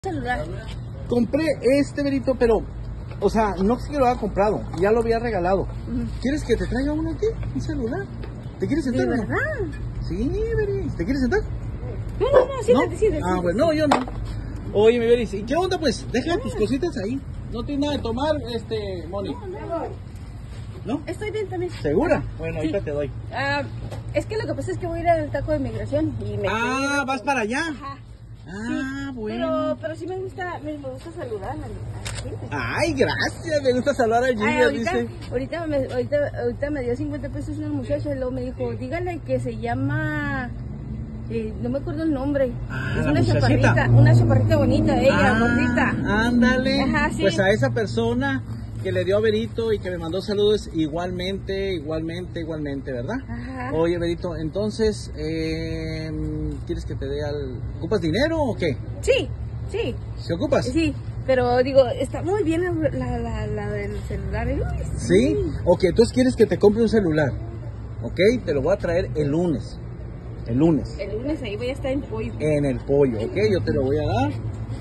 Celular. Compré este Berito, pero, o sea, no es que lo haya comprado, ya lo había regalado. ¿Quieres que te traiga uno aquí? Un celular. ¿Te quieres sentar ¿De o no? verdad? Sí, Beris. ¿Te quieres sentar? No, siéntate, ¿No? siéntate. Ah, bueno, no, yo no. Oye, mi Beris, ¿y qué onda pues? Deja tus cositas ahí. No tienes nada de tomar, Moni. ¿No? Estoy bien también. ¿Segura? Bueno, Sí. ahorita te doy. Es que lo que pasa es que voy a ir al taco de migración y me Ah, ¿vas para allá? Ajá. Ah, Sí, bueno. pero sí me gusta saludar a la gente. Ay, gracias, me gusta saludar a Ay, Gilbert, dice. ahorita me dio 50 pesos una muchacha y luego me dijo, dígale que se llama, no me acuerdo el nombre. Ah, Es la una muchachita. chaparrita bonita, ella, gordita. Ándale. Ajá, sí. Pues a esa persona que le dio a Berito y que me mandó saludos igualmente, ¿verdad? Ajá. Oye, Berito, entonces, ¿quieres que te dé ¿Ocupas dinero o qué? Sí. ¿Se ocupas? Sí, pero digo, está muy bien la del celular. ¿Sí? Ok, entonces quieres que te compre un celular. Ok, te lo voy a traer el lunes. El lunes. El lunes ahí voy a estar en pollo. En el pollo, ok, yo te lo voy a dar.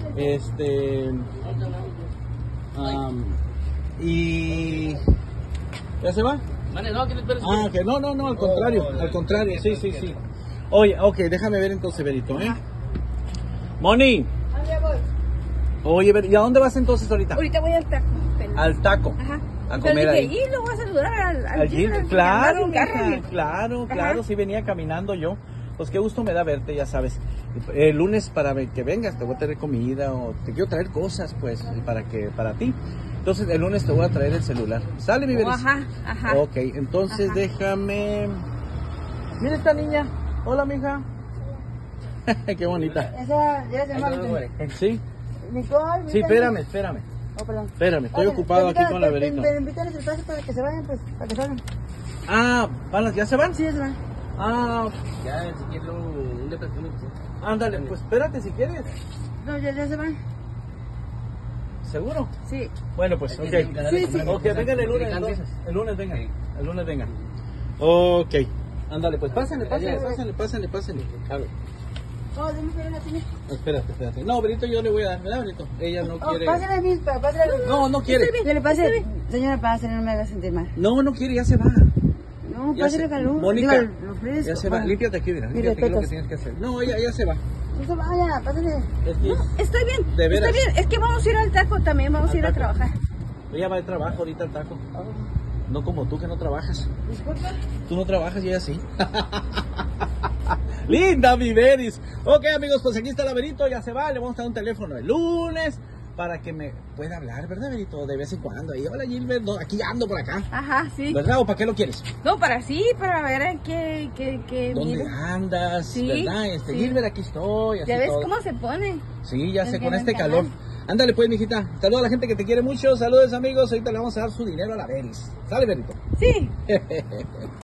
Y... ¿Ya se va? Ah, que no, al contrario, sí. Oye, ok, déjame ver entonces, Berito, Moni. Oye, ¿y a dónde vas entonces ahorita? Ahorita voy al taco. Al taco. Ajá. A comer ahí. Y lo voy a saludar al Gilbert, Gilbert, claro, que andaba sin mija, carro. claro, sí venía caminando yo. Pues qué gusto me da verte, ya sabes. El lunes para que vengas te voy a traer comida o te quiero traer cosas, pues, para ti. Entonces el lunes te voy a traer el celular. ¿Sale, mi Beris? Ajá. Ok, entonces déjame... Mira esta niña. Hola, mija. Qué bonita. Esa ya se llama ¿Sí? Nicole. Sí, espérame. Oh, perdón. Espérame, estoy ocupado aquí con la Berito. Te invitan el paso para que se vayan, pues, para que salgan. Ah, ¿ya se van? Sí, ya se van. Ah, Ya, si quieres un departamento. ándale, pues espérate si quieres. No, ya se van. ¿Seguro? Sí. Bueno, pues, ok. Sí. Ok, vengan el lunes. Entonces. El lunes vengan. Ok. Ándale, pues pásale. Oh, déjame ver la tiene. Espérate. No, Berito, yo le voy a dar, ¿verdad, Berito? Ella no quiere. Pásale a mí, pásale a mí. No quiere. Yo le pase. Señora, pásale, no me haga sentir mal. No quiere, ya se va. No, Ya pásale se- calor. Mónica, Digo, lo fresco. Ya se va. Ah, Límpiate aquí, mira. mis Límpiate, ¿qué es lo que respetos. tienes que hacer? No, ya se va. No se vaya, pásale. Es que Estoy bien. ¿De veras? Está bien. Es que vamos a ir al taco también, vamos a ir a taco. trabajar. ella va de trabajo ahorita al taco. No como tú que no trabajas. Disculpa. Tú no trabajas y ella sí. Linda, mi Beris. Ok, amigos, pues aquí está la Berito, ya se va. Le vamos a dar un teléfono el lunes para que me pueda hablar, ¿verdad, Berito? De vez en cuando. Y hola, Gilbert, no, aquí ando por acá. Ajá, sí. ¿Verdad? ¿O para qué lo quieres? No, para ver en qué ¿Dónde mira. andas? Sí, ¿Verdad? sí. Gilbert, aquí estoy. Así Ya ves todo. cómo se pone. Sí, ya Es sé, que con me este encanta. calor. Ándale pues, mijita. Saludos a la gente que te quiere mucho. Saludos, amigos. Ahorita le vamos a dar su dinero a la Beris. Sale, Berito. Sí.